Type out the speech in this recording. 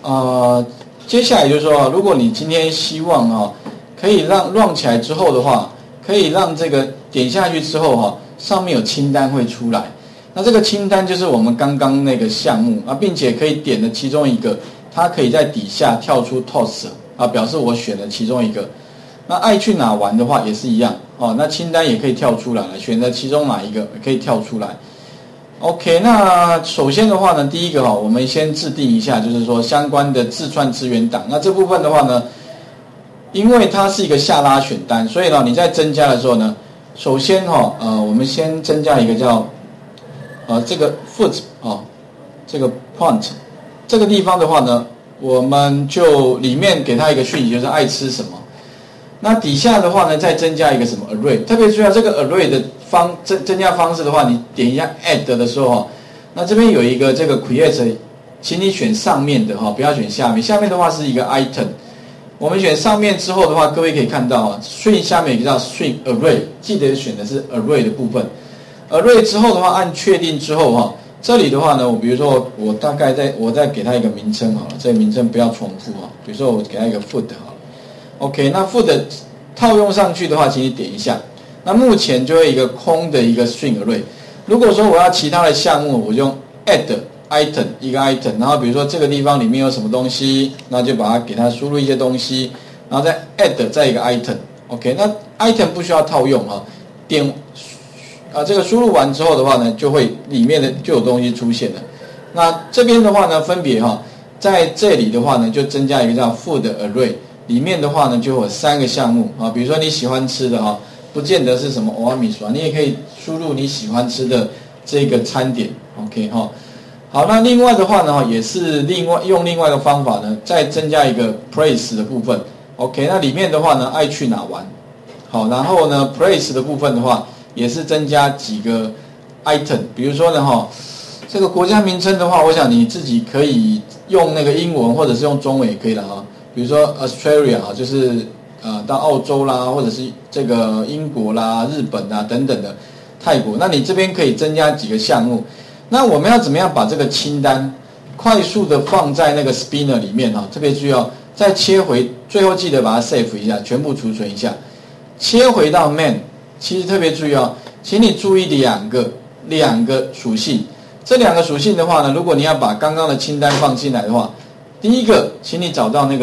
接下来就是说，如果你今天希望可以让 run 起来之后的话，可以让这个点下去之后上面有清单会出来。那这个清单就是我们刚刚那个项目并且可以点的其中一个，它可以在底下跳出 toss 表示我选了其中一个。那爱去哪玩的话也是一样那清单也可以跳出来了，选择其中哪一个也可以跳出来。OK， 那首先的话呢，第一个我们先制定一下，就是说相关的字串资源档。那这部分的话呢，因为它是一个下拉选单，所以呢你在增加的时候呢，首先我们先增加一个叫这个 foot 这个 point 这个地方的话呢，我们就里面给它一个讯息，就是爱吃什么。那底下的话呢，再增加一个什么 array， 特别注意这个 array 的增加方式的话，你点一下 add 的时候那这边有一个这个 create， 请你选上面的不要选下面。下面的话是一个 item， 我们选上面之后的话，各位可以看到string 下面有一个叫 string array， 记得选的是 array 的部分。array 之后的话，按确定之后这里的话呢，我比如说我大概我再给它一个名称好了，这个名称不要重复比如说我给它一个 foot 好了。OK， 那 foot 套用上去的话，请你点一下。那目前就会一个空的一个 string array。如果说我要其他的项目，我就用 add item 一个 item， 然后比如说这个地方里面有什么东西，那就把它给它输入一些东西，然后再 add 再一个 item。OK， 那 item 不需要套用点这个输入完之后的话呢，就会里面的就有东西出现了。那这边的话呢，分别在这里的话呢，就增加一个叫 food array。里面的话呢，就有3个项目比如说你喜欢吃的不见得是什么欧阿米刷，你也可以输入你喜欢吃的这个餐点。OK 好，那另外的话呢，也是用另外一个方法呢，再增加一个 place 的部分。OK， 那里面的话呢，爱去哪玩。好，然后呢 place 的部分的话，也是增加几个 item， 比如说呢这个国家名称的话，我想你自己可以用那个英文或者是用中文也可以了比如说 Australia 就是到澳洲啦，或者是这个英国啦、日本啦等等的泰国，那你这边可以增加几个项目。那我们要怎么样把这个清单快速的放在那个 spinner 里面特别注意再切回，最后记得把它 save 一下，全部储存一下，切回到 main。其实特别注意请你注意两个属性。这2个属性的话呢，如果你要把刚刚的清单放进来的话，第一个，请你找到那个